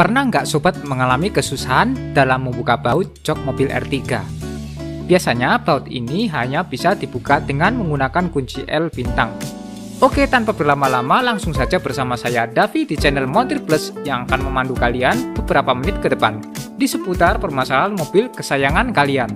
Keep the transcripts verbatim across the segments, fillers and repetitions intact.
Pernah nggak sobat mengalami kesusahan dalam membuka baut jok mobil R tiga? Biasanya baut ini hanya bisa dibuka dengan menggunakan kunci L bintang. Oke, tanpa berlama-lama langsung saja bersama saya Davi di channel Montir Plus yang akan memandu kalian beberapa menit ke depan di seputar permasalahan mobil kesayangan kalian.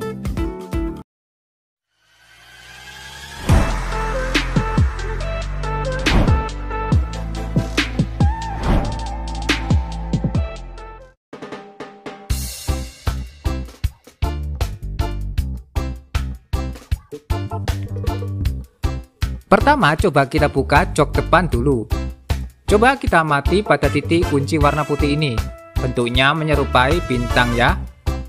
Pertama, coba kita buka jok depan dulu. Coba kita amati pada titik kunci warna putih ini. Bentuknya menyerupai bintang ya.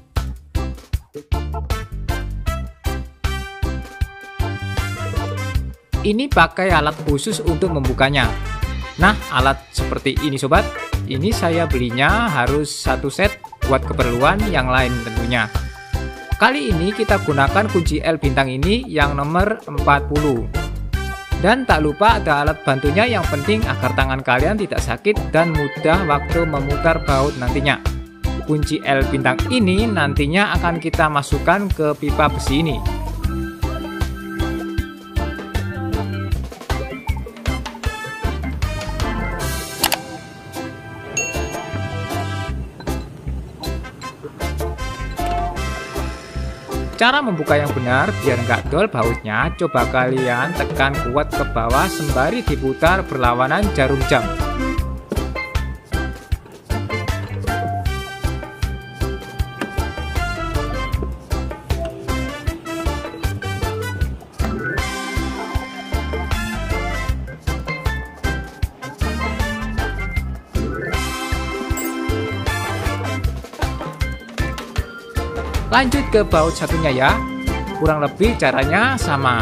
Ini pakai alat khusus untuk membukanya. Nah, alat seperti ini sobat, ini saya belinya harus satu set buat keperluan yang lain tentunya. Kali ini kita gunakan kunci L bintang ini yang nomor empat puluh. Dan tak lupa ada alat bantunya yang penting agar tangan kalian tidak sakit dan mudah waktu memutar baut nantinya. Kunci L bintang ini nantinya akan kita masukkan ke pipa besi ini. Cara membuka yang benar biar nggak dol bautnya, coba kalian tekan kuat ke bawah sembari diputar berlawanan jarum jam. Lanjut ke baut satunya ya, kurang lebih caranya sama.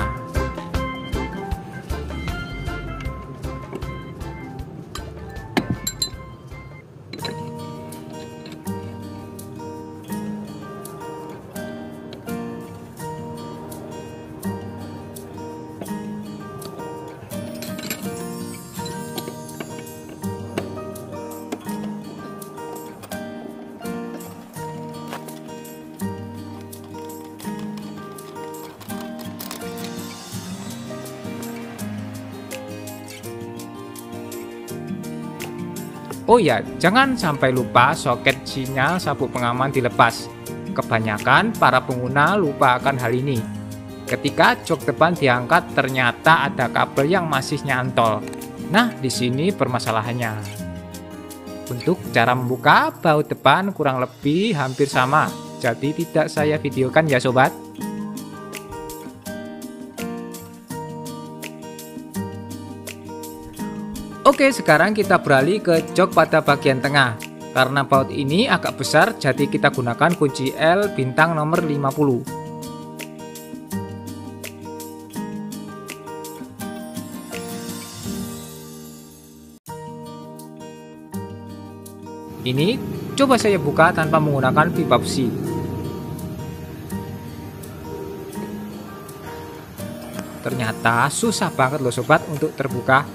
Oh ya, jangan sampai lupa soket sinyal sabuk pengaman dilepas. Kebanyakan para pengguna lupa akan hal ini. Ketika jok depan diangkat ternyata ada kabel yang masih nyantol. Nah, di sini permasalahannya. Untuk cara membuka baut depan kurang lebih hampir sama. Jadi tidak saya videokan ya sobat. Oke, sekarang kita beralih ke jok pada bagian tengah. Karena baut ini agak besar, jadi kita gunakan kunci L bintang nomor lima puluh. Ini coba saya buka tanpa menggunakan pipa besi. Ternyata susah banget loh sobat untuk terbuka.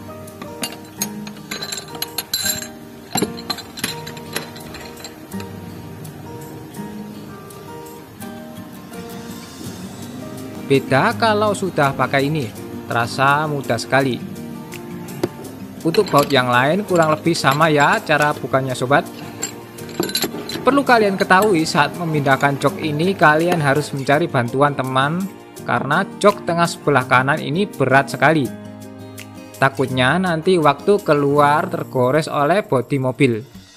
Beda kalau sudah pakai ini, terasa mudah sekali. Untuk baut yang lain kurang lebih sama ya cara bukanya sobat. Perlu kalian ketahui saat memindahkan jok ini kalian harus mencari bantuan teman karena jok tengah sebelah kanan ini berat sekali. Takutnya nanti waktu keluar tergores oleh bodi mobil.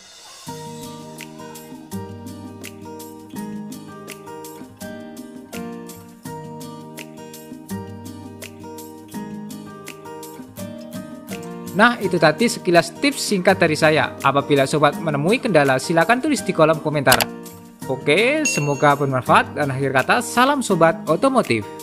Nah, itu tadi sekilas tips singkat dari saya. Apabila sobat menemui kendala, silahkan tulis di kolom komentar. Oke, semoga bermanfaat dan akhir kata salam sobat otomotif.